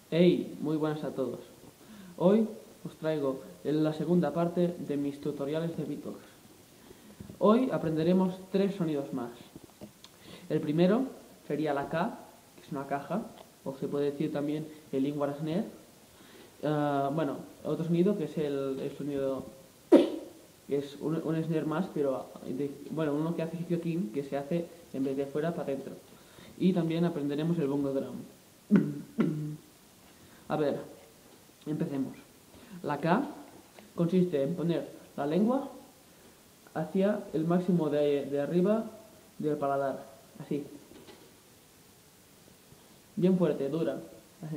Hey, muy buenas a todos. Hoy os traigo la segunda parte de mis tutoriales de beatbox. Hoy aprenderemos 3 sonidos más. El primero sería la K, que es una caja, o se puede decir también el lingual snare. Bueno, otro sonido que es el sonido, que es un snare más, pero bueno, uno que hace kicking, que se hace en vez de fuera para adentro. Y también aprenderemos el bongo drum. A ver, empecemos. La K consiste en poner la lengua hacia el máximo de arriba del paladar, así. Bien fuerte, dura. Así.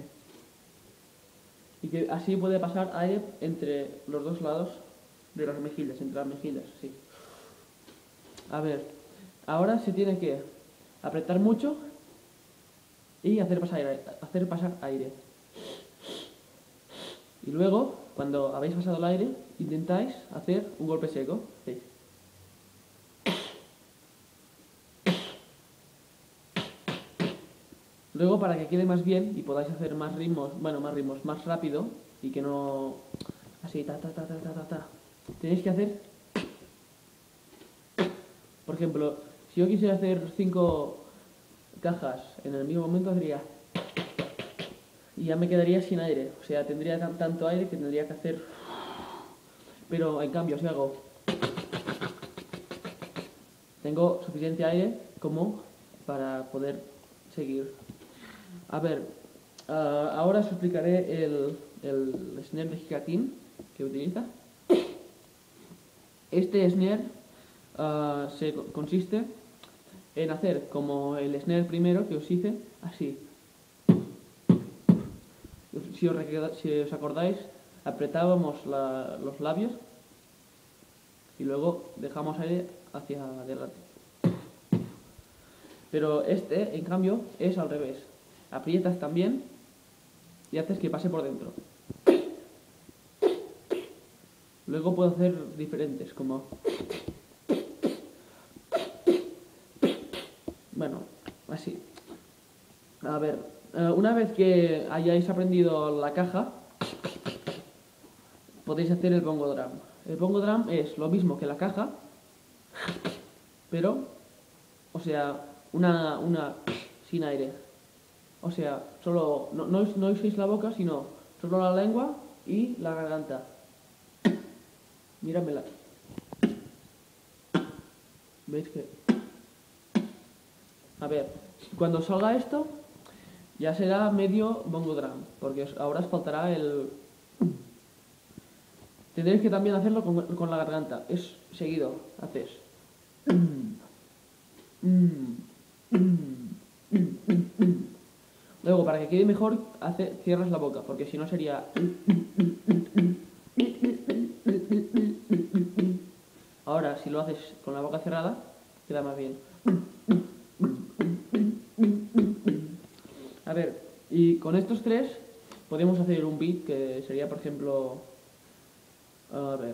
Y que así puede pasar aire entre los dos lados de las mejillas, entre las mejillas, así. A ver, ahora se tiene que apretar mucho y hacer pasar aire. Y luego, cuando habéis pasado el aire, intentáis hacer un golpe seco. ¿Sí? Luego, para que quede más bien y podáis hacer más ritmos, más rápido y que no... Así, ta. Tenéis que hacer... Por ejemplo, si yo quisiera hacer 5 cajas en el mismo momento, haría... Y ya me quedaría sin aire. O sea, tendría tanto aire que tendría que hacer... Pero en cambio, si hago... Tengo suficiente aire como para poder seguir. A ver, ahora os explicaré el snare de Hikakin que utiliza. Este snare consiste en hacer como el snare primero que os hice, así. Si os acordáis, apretábamos los labios y luego dejamos aire hacia adelante. Pero este, en cambio, es al revés. Aprietas también y haces que pase por dentro. Luego puedo hacer diferentes, como... Bueno, así. A ver, una vez que hayáis aprendido la caja, podéis hacer el bongo drum. El bongo drum es lo mismo que la caja, pero, o sea, una sin aire. O sea, solo no uséis la boca, sino solo la lengua y la garganta. Míramela. ¿Veis que? A ver, cuando salga esto, ya será medio bongo drum, porque ahora os faltará el... Tendréis que también hacerlo con la garganta. Es seguido, haces... Luego, para que quede mejor, cierras la boca, porque si no sería... Ahora, si lo haces con la boca cerrada, queda más bien. A ver, y con estos tres podemos hacer un beat que sería, por ejemplo... A ver...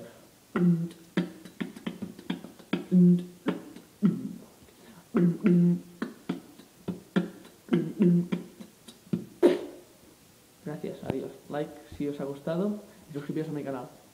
Gracias, adiós. Like si os ha gustado y suscribiros a mi canal.